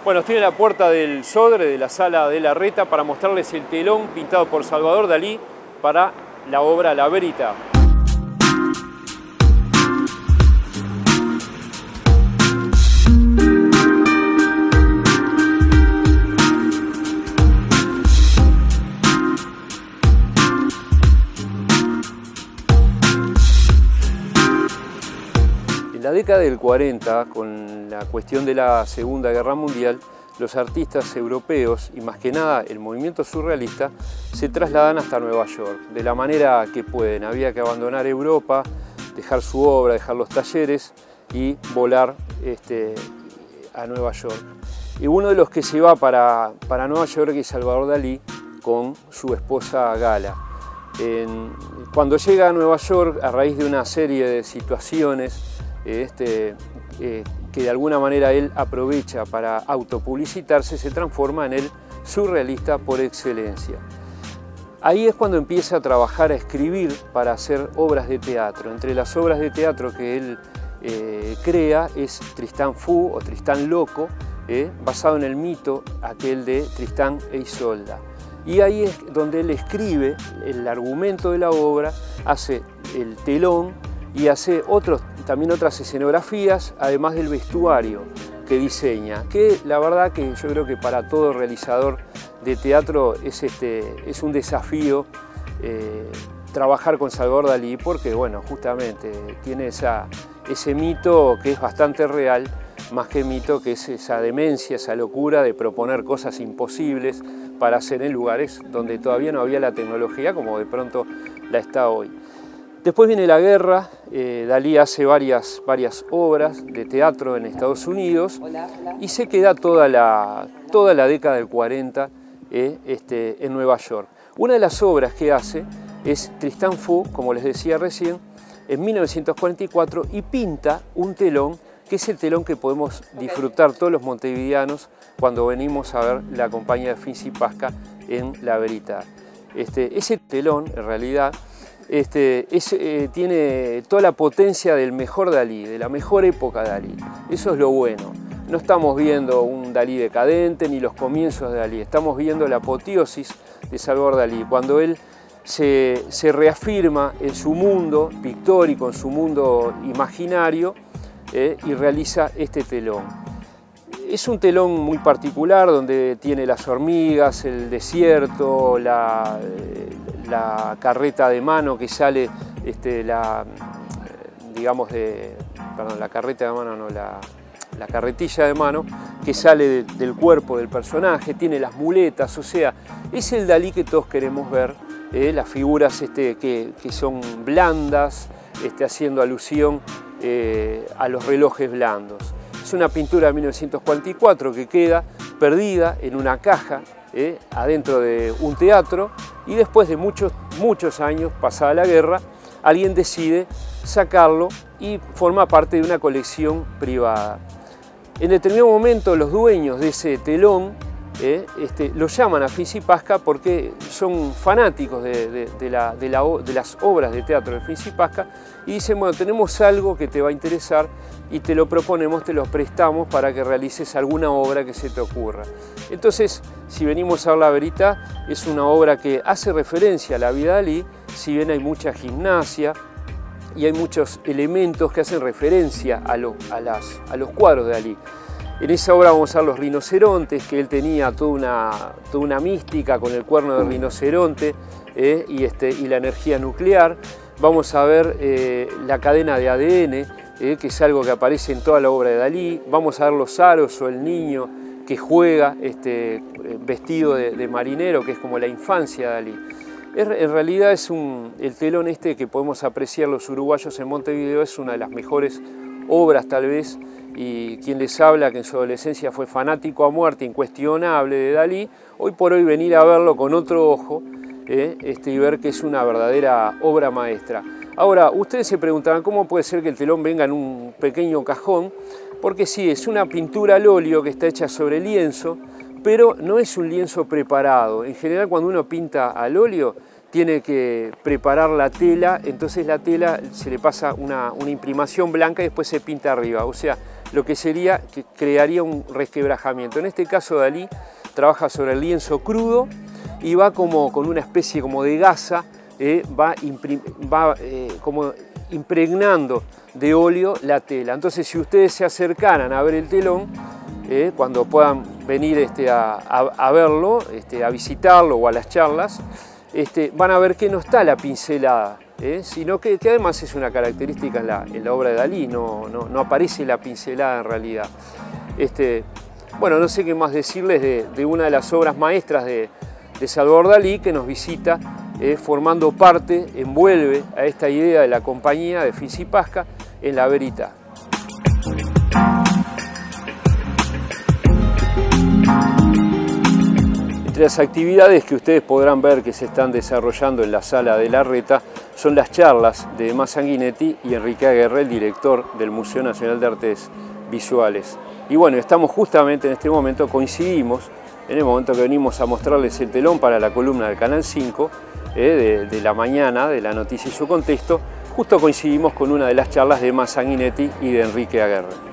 Bueno, estoy en la puerta del Sodre, de la Sala de la Reta, para mostrarles el telón pintado por Salvador Dalí para la obra La Verita. En la década del 40, con la cuestión de la Segunda Guerra Mundial, los artistas europeos, y más que nada el movimiento surrealista, se trasladan hasta Nueva York, de la manera que pueden. Había que abandonar Europa, dejar su obra, dejar los talleres y volar a Nueva York. Y uno de los que se va para Nueva York es Salvador Dalí con su esposa Gala. Cuando llega a Nueva York, a raíz de una serie de situaciones, que de alguna manera él aprovecha para autopublicitarse, se transforma en el surrealista por excelencia. Ahí es cuando empieza a trabajar, a escribir para hacer obras de teatro. Entre las obras de teatro que él crea es Tristán Fu o Tristán Loco, basado en el mito aquel de Tristán e Isolda. Y ahí es donde él escribe el argumento de la obra, hace el telón y hace también otras escenografías, además del vestuario que diseña, que la verdad que yo creo que para todo realizador de teatro es un desafío trabajar con Salvador Dalí, porque bueno, justamente tiene ese mito que es bastante real, más que mito, que es esa demencia, esa locura de proponer cosas imposibles para hacer en lugares donde todavía no había la tecnología como de pronto la está hoy. Después viene la guerra, Dalí hace varias obras de teatro en Estados Unidos y se queda toda la década del 40 en Nueva York. Una de las obras que hace es Tristán Fu, como les decía recién, en 1944, y pinta un telón que es el telón que podemos disfrutar todos los montevideanos cuando venimos a ver la compañía de Fins y Pasca en La Verita. Ese telón, en realidad, tiene toda la potencia del mejor Dalí, de la mejor época de Dalí. Eso es lo bueno. No estamos viendo un Dalí decadente ni los comienzos de Dalí, estamos viendo la apoteosis de Salvador Dalí, cuando él se reafirma en su mundo pictórico, en su mundo imaginario, y realiza este telón. Es un telón muy particular donde tiene las hormigas, el desierto, la carreta de mano que sale, la carretilla de mano que sale del cuerpo del personaje, tiene las muletas, o sea, es el Dalí que todos queremos ver, las figuras que son blandas, haciendo alusión a los relojes blandos. Es una pintura de 1944 que queda perdida en una caja adentro de un teatro, y después de muchos años, pasada la guerra, alguien decide sacarlo y forma parte de una colección privada. En determinado momento los dueños de ese telón lo llaman a Fins y Pasca porque son fanáticos de las obras de teatro de Fins y Pasca, y dicen, bueno, tenemos algo que te va a interesar y te lo proponemos, te lo prestamos para que realices alguna obra que se te ocurra. Entonces, si venimos a ver La Verita, es una obra que hace referencia a la vida de Dalí, si bien hay mucha gimnasia y hay muchos elementos que hacen referencia a los cuadros de Dalí. En esa obra vamos a ver los rinocerontes, que él tenía toda una mística con el cuerno de rinoceronte y la energía nuclear. Vamos a ver la cadena de ADN, que es algo que aparece en toda la obra de Dalí. Vamos a ver los aros o el niño que juega vestido de marinero, que es como la infancia de Dalí. En realidad el telón que podemos apreciar los uruguayos en Montevideo es una de las mejores obras tal vez, y quien les habla, que en su adolescencia fue fanático a muerte, incuestionable de Dalí, hoy por hoy venir a verlo con otro ojo y ver que es una verdadera obra maestra. Ahora, ustedes se preguntarán cómo puede ser que el telón venga en un pequeño cajón, porque sí, es una pintura al óleo que está hecha sobre lienzo, pero no es un lienzo preparado. En general, cuando uno pinta al óleo, tiene que preparar la tela, entonces la tela se le pasa una imprimación blanca y después se pinta arriba. O sea, lo que sería que crearía un resquebrajamiento. En este caso Dalí trabaja sobre el lienzo crudo y va como con una especie como de gasa, va como impregnando de óleo la tela. Entonces, si ustedes se acercaran a ver el telón, cuando puedan venir a verlo, a visitarlo o a las charlas, van a ver que no está la pincelada, sino que además es una característica en la obra de Dalí, no aparece la pincelada en realidad. Bueno, no sé qué más decirles de una de las obras maestras de Salvador Dalí, que nos visita formando parte, envuelve a esta idea de la compañía de Fins y Pasca en La Verità. Entre las actividades que ustedes podrán ver que se están desarrollando en la sala de Larreta son las charlas de Emma Sanguinetti y Enrique Aguerre, el director del Museo Nacional de Artes Visuales. Y bueno, estamos justamente en este momento, coincidimos en el momento que venimos a mostrarles el telón para la columna del Canal 5 de la mañana, de la noticia y su contexto, justo coincidimos con una de las charlas de Emma Sanguinetti y de Enrique Aguerre.